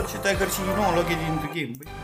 ce Tiger și nu log it in the game. Băi.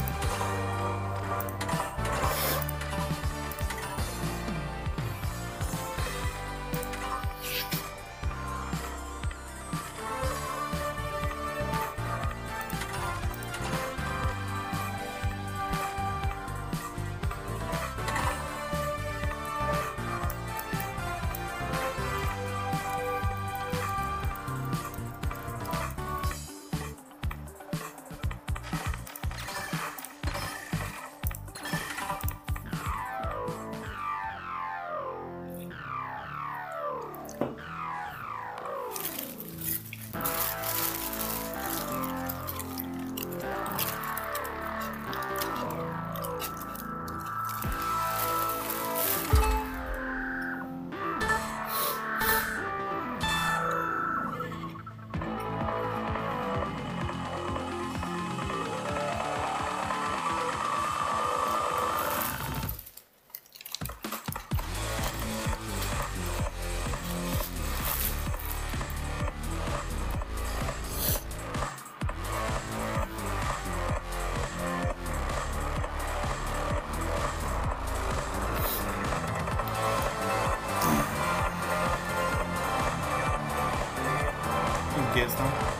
Asta.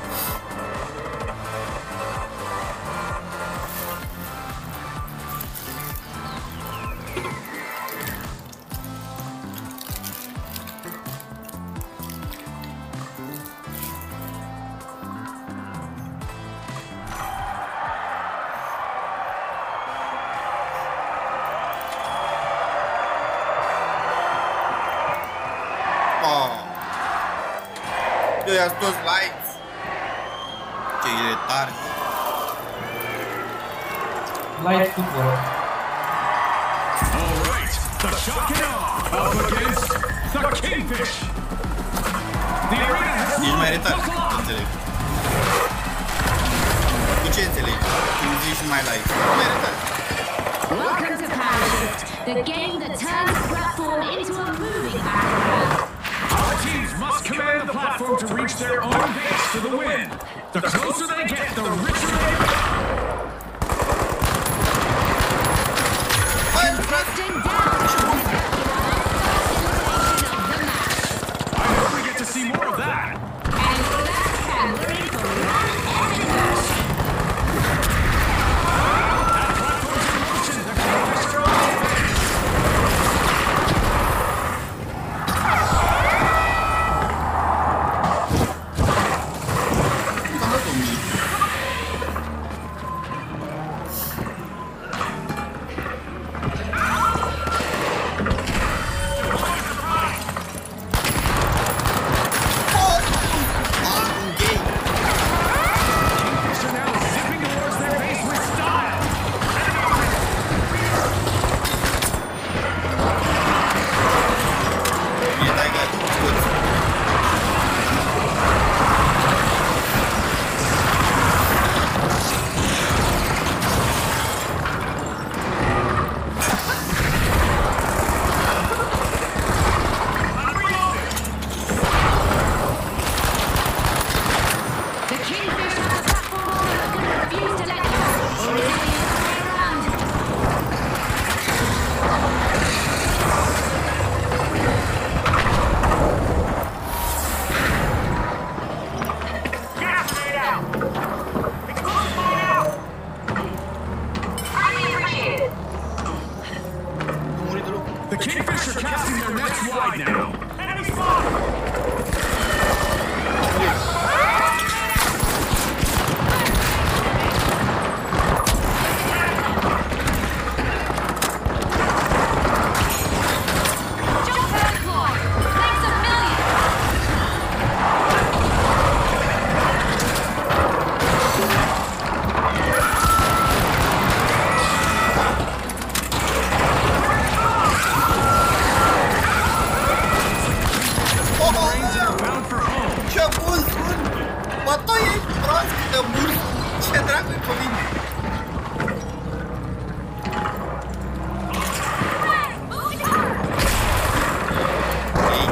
Eu i-am toți likes. Ce retard. Like football. All right, the shock and awe up against the Kingfish. The arena has Ești mai retard, înțeleg. Tu ce înțelegi? Când zici mai like. Mai retard. Welcome to Parashift, the game that turns a platform into a moving battleground. Our teams must command the platform to reach their own base for the win. The closer they get, the richer they get. Contesting down to the I hope we get to see more of that. and for that, and we're in for one epic burst. That platform's in motion. The Kingfish are on their way. The Kingfish are casting their nets wide now. Enemy spot! Jump back, Lord! Thanks a million! Bound for home. Ce bun sunt! Bă, tu ești prost de bun! Ce dracu-i pe mine! Ei.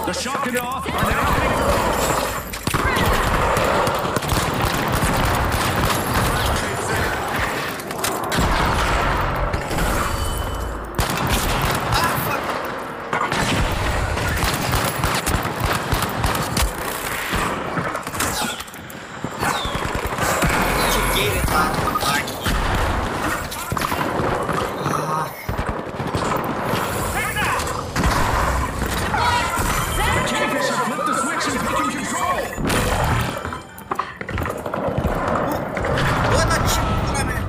The shock and awe are now Kingfisher flipped the switch and taking control. Bă, dar ce pula mea?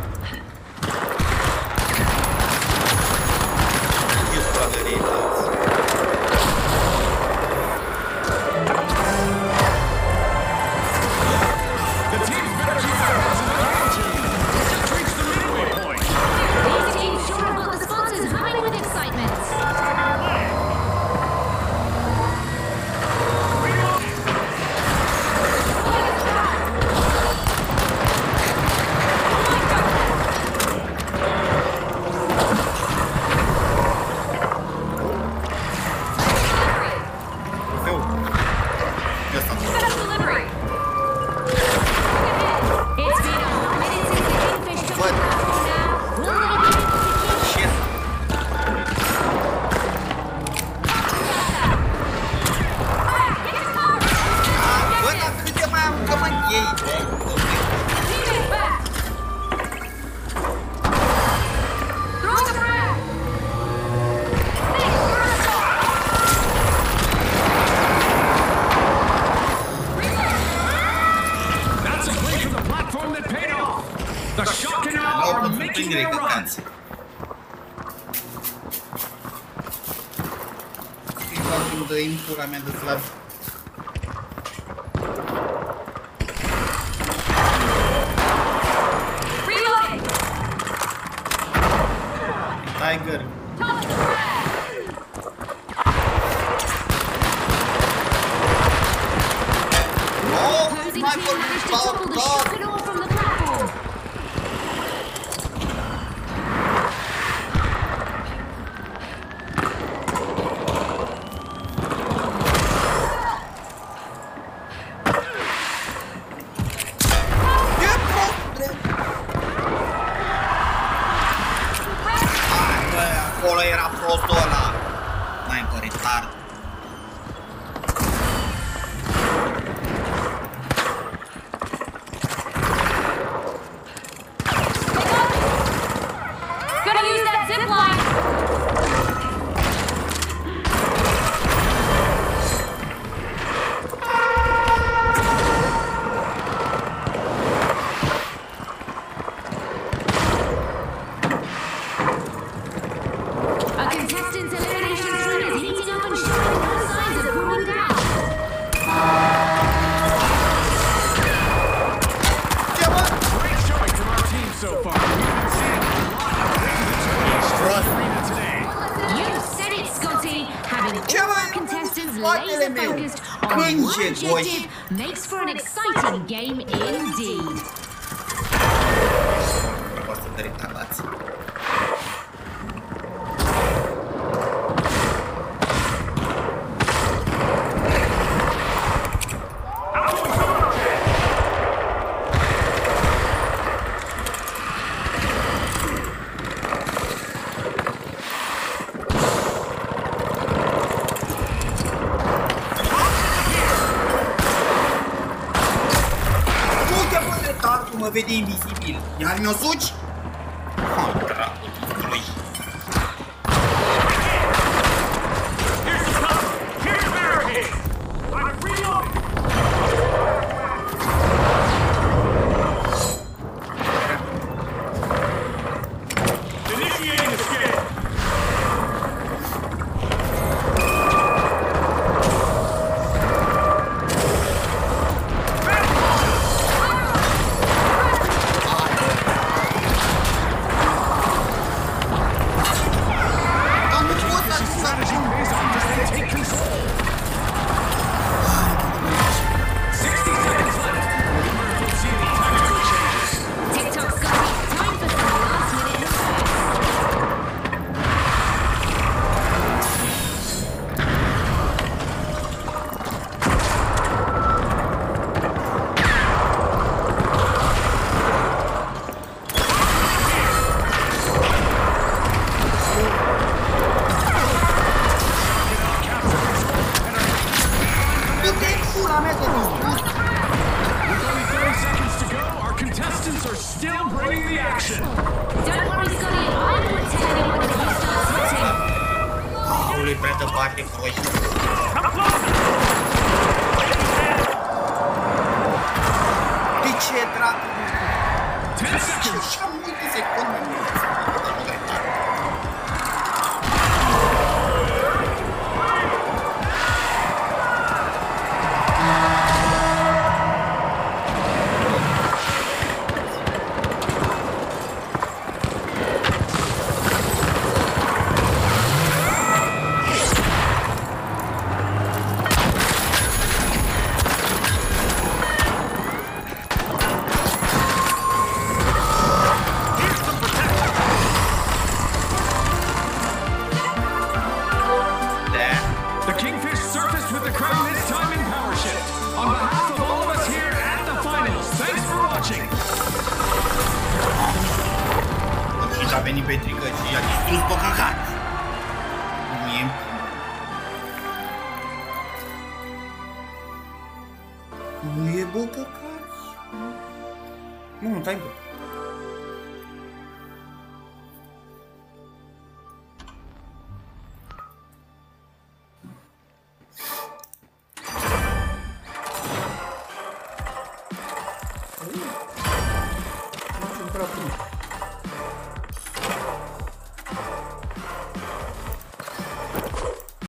Eu spălării, The team's better defense than the other team. Just reached the midway point. These teams sure have got the sponsors humming with excitement. eu. Ăsta. Delivery. It's been a hot minute since the Kingfish took the platform now. Will they be able to keep Ce? Bă, dar cât de mai aruncăm în ei? teammates back? Throw the frag. That's a play from the platform that paid off. The shock and awe N-au are putut making prindere their run. căcați. Îi dă în pula mea de slab. Reloading. Tiger. Toss the frag. Oh, Opposing mai team managed to vorbim, topple the shock and awe from the platform. E prost, drept. Hai, bă, acolo era prostul ăla. Mai pe retard. Gonna use that zip line. A contestant's elimination streak is heating up and showing no signs of cooling down. Ce, bă? Great showing from our team so far. We've been seeing a lot of Prost. arena today. You said it, Scotty. Having Ce, all bă? our contestants Spatele laser meu. focused on Cânge, one goși. objective makes for an exciting game indeed. O să te retardați. Du-te, bă, retard, mă vede invizibil. Iar mi-o suci? Ha, dracu, lui. Here's the cover. Here's the barricade. I'm reloading. Initiating escape. pula mea de distrus. With only 30 seconds to go, our contestants are still bringing the action. Don't worry, Scotty. I will tell you when the heat starts hitting. Aoleu, prea departe, proști. De ce, dracu? 10 seconds. Așa multe secunde. The Kingfish surfaced with the crown this time in Power Shift. On behalf of all of us here at the finals, thanks for watching. Și a venit Petrică și a distrus pe căcat. Mie. Nu e bă căcat. Nu, stai bă. Nu,